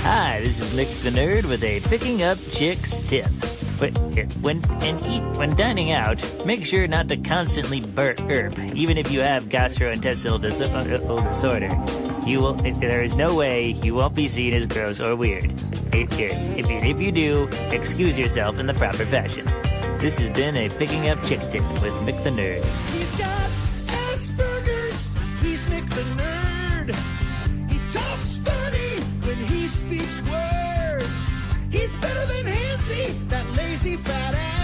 Hi, this is Mick the Nerd with a picking up chicks tip. When dining out, make sure not to constantly burp, even if you have gastrointestinal disorder. There is no way you won't be seen as gross or weird. If you do, excuse yourself in the proper fashion. This has been a picking up chick tip with Mick the Nerd. He's got Asperger's. He's Mick the Nerd. He talks funny when he speaks words. He's better than Hansie, that lazy fat ass.